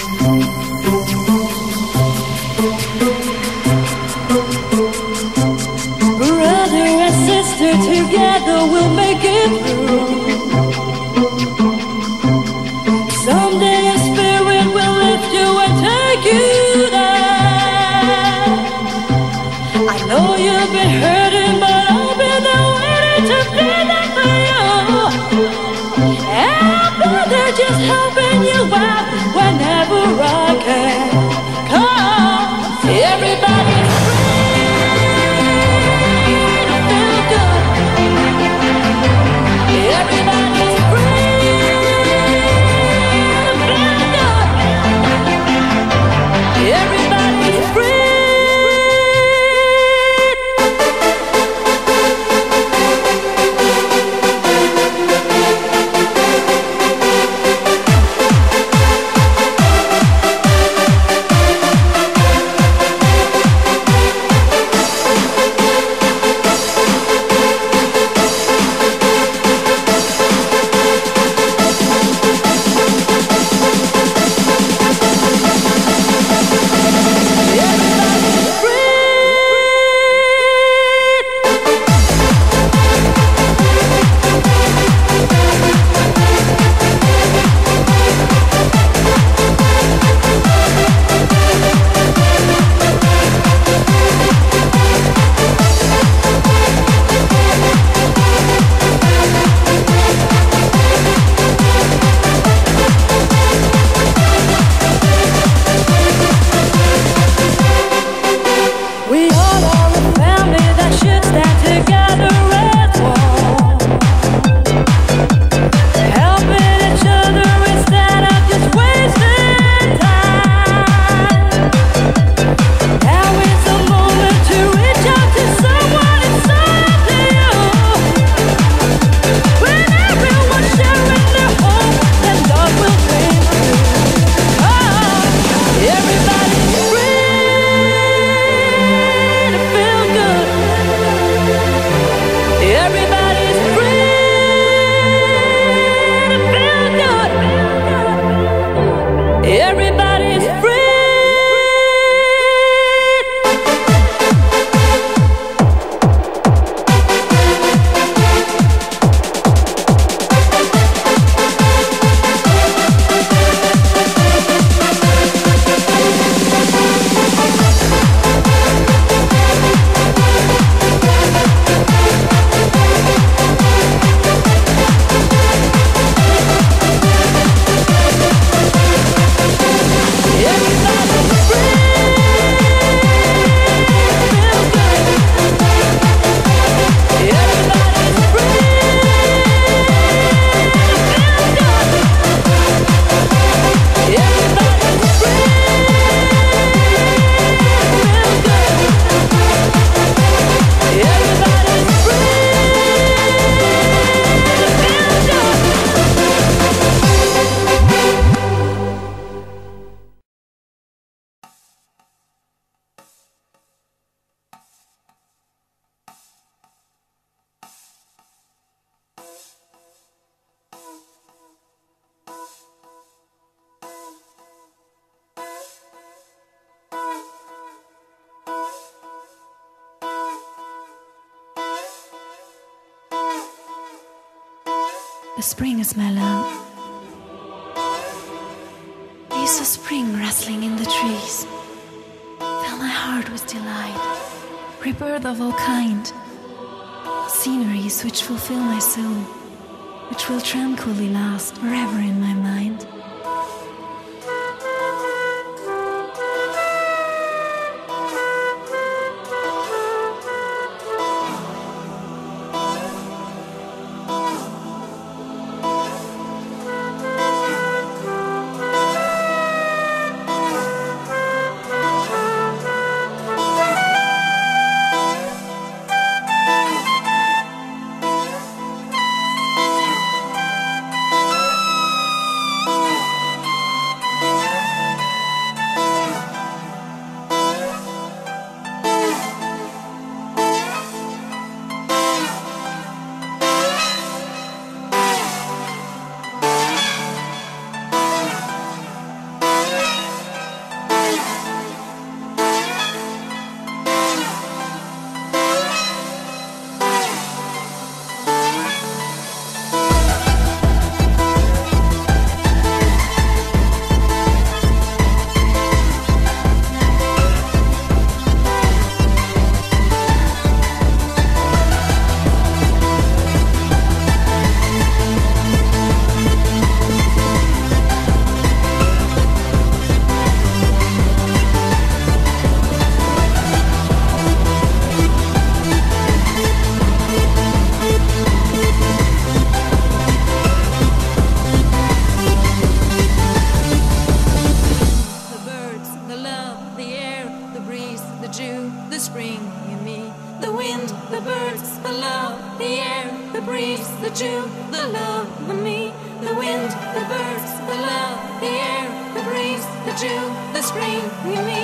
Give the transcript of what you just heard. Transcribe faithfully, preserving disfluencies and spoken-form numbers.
Together we'll make it through. Someday a spirit will lift you and take you there. I know you've been hurting, but I've been there waiting to be there for you. And brother, just helping you out whenever I can. Come, everybody's The spring is my love. You saw spring rustling in the trees. Fill my heart with delight. Rebirth of all kind. Sceneries which fulfill my soul, which will tranquilly last forever in my mind. the dew, the love, the me, the wind, the birds, the love, the air, the breeze, the dew, the spring, you me.